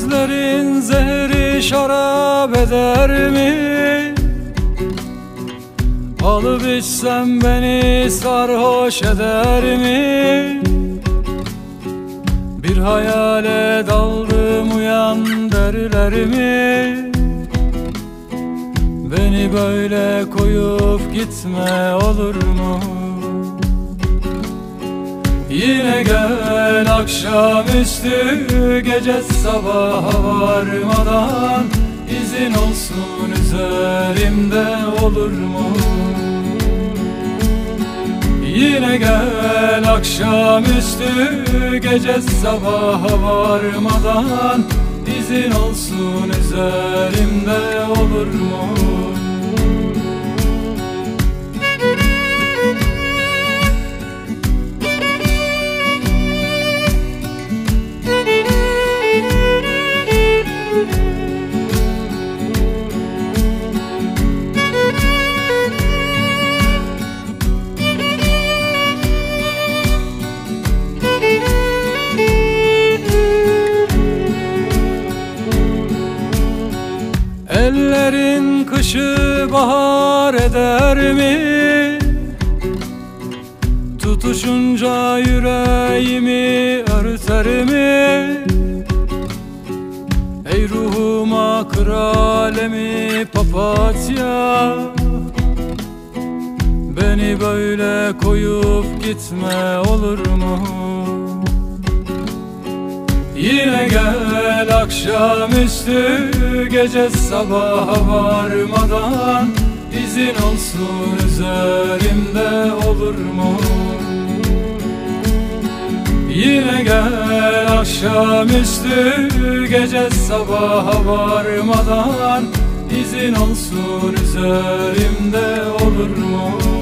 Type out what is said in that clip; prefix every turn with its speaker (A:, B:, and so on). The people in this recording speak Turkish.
A: Sözlerin zehri şarap eder mi? Alıp içsem beni sarhoş eder mi? Bir hayale daldım uyan derler mi? Beni böyle koyup gitme olur mu? Yine gel akşamüstü, gece sabaha varmadan izin olsun üzerimde olur mu? Yine gel akşamüstü, gece sabaha varmadan izin olsun üzerimde olur mu? Ellerin kışı bahar eder mi? Tutuşunca yüreğimi örter mi? Ey ruhuma kralemi papatya, beni böyle koyup gitme olur mu? Yine gel akşamüstü, gece sabaha varmadan izin olsun üzerimde olur mu? Yine gel akşamüstü, gece sabaha varmadan izin olsun üzerimde olur mu?